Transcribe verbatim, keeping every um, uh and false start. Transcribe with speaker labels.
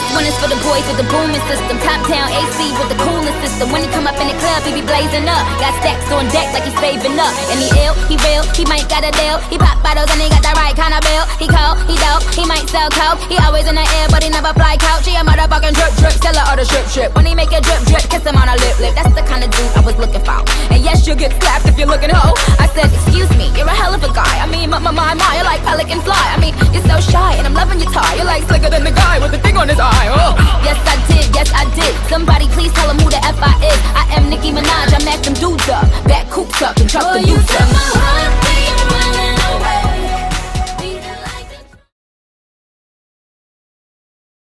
Speaker 1: one is for the boys with the booming system. Top down A C with the cooling system. When he come up in the club, he be blazing up. Got stacks on deck like he's saving up. And he ill, he real, he might got a deal. He pop bottles and he got the right kind of bill. He cold, he dope, he might sell coke. He always in the air, but he never fly couch. He a motherfucking drip drip, seller or the strip strip. When he make a drip drip, kiss him on a lip lip. That's the kind of dude I was looking for. And yes, you'll get slapped if you're looking hoe. I said, excuse me, you're a hell of a guy. I mean, my my my, my you're like pelican fly. I mean, you're so shy and I'm loving your tie. You're like slicker than the guy with the thing on his eye.